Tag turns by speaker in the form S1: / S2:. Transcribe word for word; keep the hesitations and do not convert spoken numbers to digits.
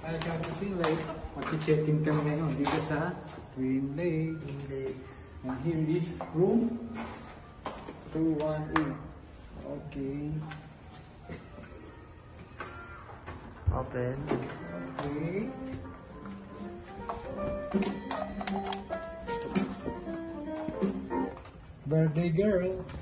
S1: Hi, Twin Lake. Mag-check-in kami ngayon dito sa Twin Lake.
S2: Twin Lake.
S1: And here is room two one eight. Okay.
S2: Open.
S1: Okay. Birthday girl.